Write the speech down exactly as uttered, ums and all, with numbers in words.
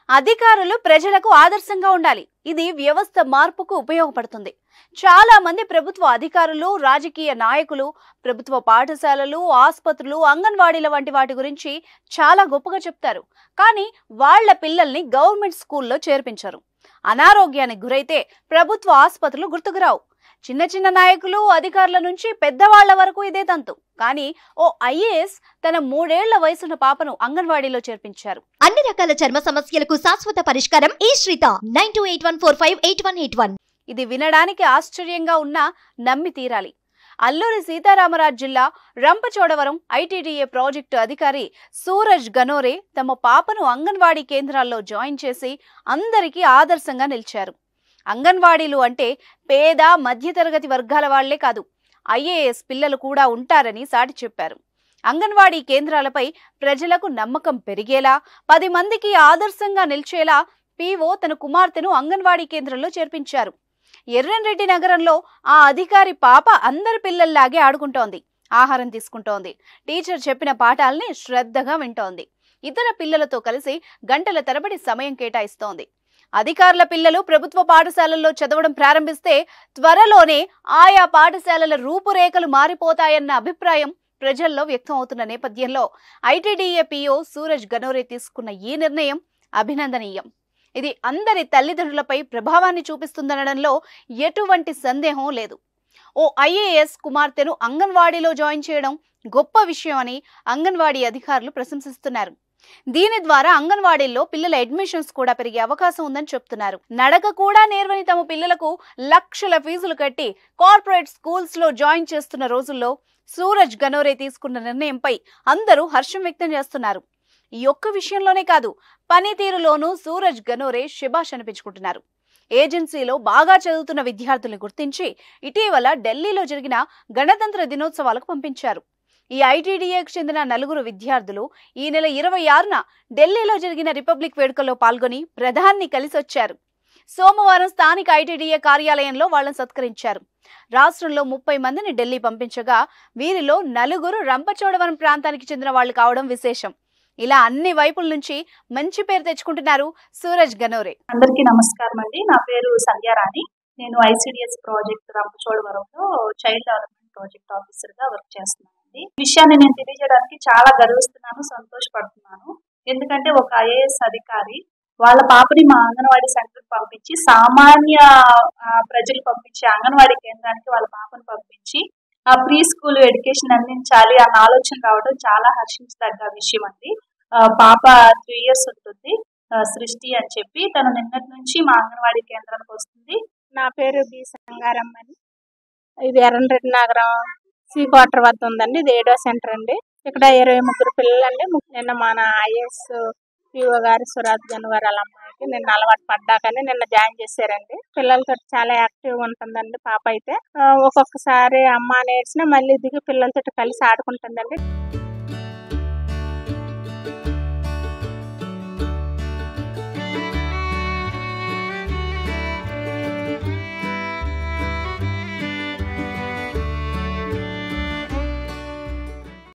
అధికారులు ప్రజలకు ఆదర్శంగా ఉండాలి. ఇది వ్యవస్థ మార్పుకు ఉపయోగపడుతుంది. చాలా మంది ప్రభుత్వ అధికారులు, రాజకీయ నాయకులు ప్రభుత్వ పాఠశాలలు, ఆసుపత్రులు, అంగన్వాడీల వంటి వాటి గురించి చాలా గొప్పగా చెప్తారు. కానీ వాళ్ళ పిల్లల్ని గవర్నమెంట్ స్కూల్లో చేర్పించరు. అనారోగ్యానికి గురైతే ప్రభుత్వ ఆసుపత్రులు గుర్తుకు రావు. చిన్న చిన్న నాయకులు, అధికారుల నుంచి పెద్దవాళ్ల వరకు ఇదే తంతు. కానీ ఓ ఐఏఎస్ తన మూడేళ్ల వయసున్న పాపను అంగన్వాడీలో చేర్పించారు. అన్ని రకాల చర్మ సమస్యలకు శాశ్వత పరిష్కారం ఈ శ్రీత nine two eight one four five eight one eight one. ఇది వినడానికి ఆశ్చర్యంగా ఉన్నా నమ్మి తీరాలి. అల్లూరి సీతారామరాజు జిల్లా రంపచోడవరం ఐటీడీఏ ప్రాజెక్టు అధికారి సూరజ్ గనోరే తమ పాపను అంగన్వాడీ కేంద్రాల్లో జాయిన్ చేసి అందరికీ ఆదర్శంగా నిలిచారు. అంగన్వాడీలు అంటే పేద, మధ్యతరగతి వర్గాల వాళ్లే కాదు, ఐఏఎస్ పిల్లలు కూడా ఉంటారని సాటి చెప్పారు. అంగన్వాడీ కేంద్రాలపై ప్రజలకు నమ్మకం పెరిగేలా, పది మందికి ఆదర్శంగా నిలిచేలా పీఓ తన కుమార్తెను అంగన్వాడీ కేంద్రంలో చేర్పించారు. ఎర్రన్రెడ్డి నగరంలో ఆ అధికారి పాప అందరి పిల్లల్లాగే ఆడుకుంటోంది, ఆహారం తీసుకుంటోంది, టీచర్ చెప్పిన పాఠాలని శ్రద్ధగా వింటోంది, ఇతర పిల్లలతో కలిసి గంటల తరబడి సమయం కేటాయిస్తోంది. అధికారుల పిల్లలు ప్రభుత్వ పాఠశాలల్లో చదవడం ప్రారంభిస్తే త్వరలోనే ఆయా పాఠశాలల రూపురేఖలు మారిపోతాయన్న అభిప్రాయం ప్రజల్లో వ్యక్తం అవుతున్న నేపథ్యంలో ఐటీడీఏ పీఓ సూరజ్ గనోరే తీసుకున్న ఈ నిర్ణయం అభినందనీయం. ఇది అందరి తల్లిదండ్రులపై ప్రభావాన్ని చూపిస్తుందనడంలో ఎటువంటి సందేహం లేదు. ఓ ఐఏఎస్ కుమార్తెను అంగన్వాడీలో జాయిన్ చేయడం గొప్ప విషయం అని అంగన్వాడీ అధికారులు ప్రశంసిస్తున్నారు. దీని ద్వారా అంగన్వాడీల్లో పిల్లల అడ్మిషన్స్ కూడా పెరిగే అవకాశం ఉందని చెప్తున్నారు. నడక కూడా నేర్వని తమ పిల్లలకు లక్షల ఫీజులు కట్టి కార్పొరేట్ స్కూల్స్ లో జాయిన్ చేస్తున్న రోజుల్లో సూరజ్ గనోరే తీసుకున్న నిర్ణయంపై అందరూ హర్షం వ్యక్తం చేస్తున్నారు. ఈ ఒక్క విషయంలోనే కాదు, పనితీరులోనూ సూరజ్ గనోరే శభాష్ అనిపించుకుంటున్నారు. ఏజెన్సీలో బాగా చదువుతున్న విద్యార్థుల్ని గుర్తించి ఇటీవల ఢిల్లీలో జరిగిన గణతంత్ర దినోత్సవాలకు పంపించారు. ఈ ఐటీడీఏకు చెందిన నలుగురు విద్యార్థులు ఈ నెల ఇరవై ఆరున ఢిల్లీలో జరిగిన రిపబ్లిక్ వేడుకల్లో పాల్గొని ప్రధాని కలిసి వచ్చారు. సోమవారం స్థానిక ఐటీడీఏ కార్యాలయంలో వాళ్ళని సత్కరించారు. రాష్ట్రంలో ముప్పై మందిని ఢిల్లీ పంపించగా వీరిలో నలుగురు రంపచోడవరం ప్రాంతానికి చెందిన వాళ్ళు కావడం విశేషం. ఇలా అన్ని వైపుల నుంచి మంచి పేరు తెచ్చుకుంటున్నారు సూరజ్ గనోరే. అందరికీ నమస్కారం అండి. నా పేరు సంధ్యారాణి. నేను ఐసిడిఎస్ ప్రాజెక్ట్ రంపచోడవరంలో చైల్డ్ డెవలప్మెంట్ ప్రాజెక్ట్ ఆఫీసర్ గా వర్క్ చేస్తున్నాను. ఈ విషయాన్ని నేను తెలియజేయడానికి చాలా గర్విస్తున్నాను, సంతోషపడుతున్నాను. ఎందుకంటే ఒక ఐఏఎస్ అధికారి వాళ్ళ పాపని మా అంగన్వాడీ సెంటర్ పంపించి, సామాన్య ప్రజలు పంపించి అంగన్వాడీ కేంద్రానికి వాళ్ళ పాపను పంపించి ఆ ప్రీ స్కూల్ ఎడ్యుకేషన్ అందించాలి అన్న ఆలోచన రావడం చాలా హర్షించదగ్గ విషయం అండి. పాప త్రీ ఇయర్స్ ఉంటుంది, సృష్టి అని చెప్పి. తను నిన్నటి నుంచి మా అంగన్వాడీ కేంద్రానికి వస్తుంది. నా పేరు బి సంగారమ్మ అని. ఇది ఎర్రన్రెడ్డి నగరం సి క్వార్టర్ వద్ద ఉందండి. ఇది ఏడో సెంటర్ అండి. ఇక్కడ ఇరవై ముగ్గురు పిల్లలండి. నిన్న మన ఐఏఎస్ పిఓ గారు సురాజ్ గన్ గారు వాళ్ళ అమ్మాయికి నిన్న అలవాటు పడ్డాకని నిన్న జాయిన్ చేశారండి. పిల్లలతో చాలా యాక్టివ్ గా ఉంటుందండి పాప అయితే. ఒక్కొక్కసారి అమ్మ నేర్చినా మళ్ళీ దిగి పిల్లలతో కలిసి ఆడుకుంటుందండి.